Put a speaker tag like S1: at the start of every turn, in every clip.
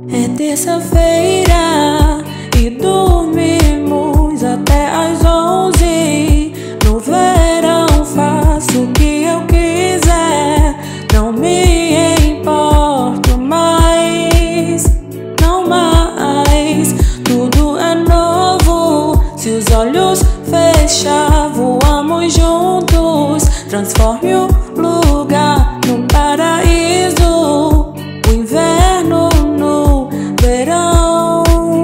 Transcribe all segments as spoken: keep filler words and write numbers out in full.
S1: É terça-feira e dormimos até às onze. No verão faço o que eu quiser, não me importo mais, não mais. Tudo é novo, se os olhos fechar, voamos juntos. Transforme o lugar num paraíso, o inverno no verão.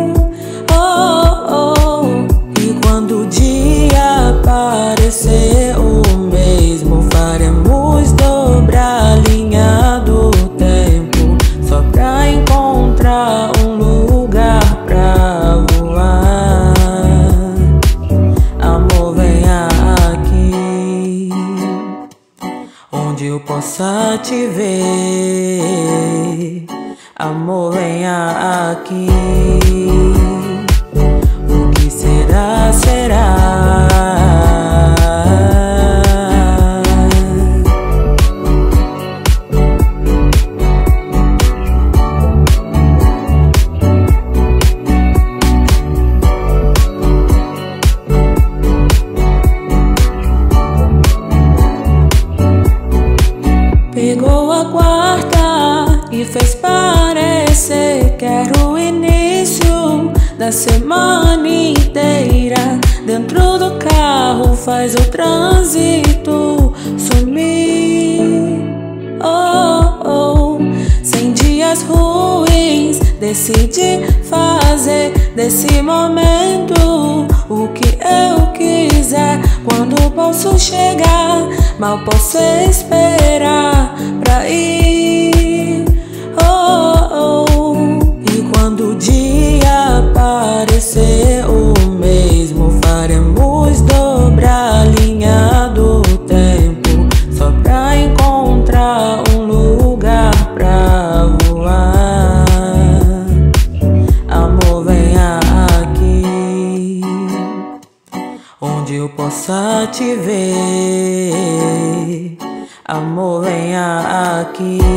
S1: Oh, oh. E quando o dia aparecer, o mesmo faremos dobrar a linha do tempo, só pra encontrar um lugar pra voar. Amor, venha aqui, onde eu possa te ver. Amor, venha aqui. O que será, será. Pegou a quarta e fez parecer que era o início da semana inteira. Dentro do carro faz o trânsito sumir. Oh, oh. Sem dias ruins, decidi fazer desse momento o que eu quiser. Quando posso chegar, mal posso esperar pra ir. Oh, oh. E quando o dia aparecer, o mesmo faremos dobrar a linha do tempo, só pra encontrar um lugar pra voar. Amor, venha aqui, onde eu possa te ver. Amor, venha aqui.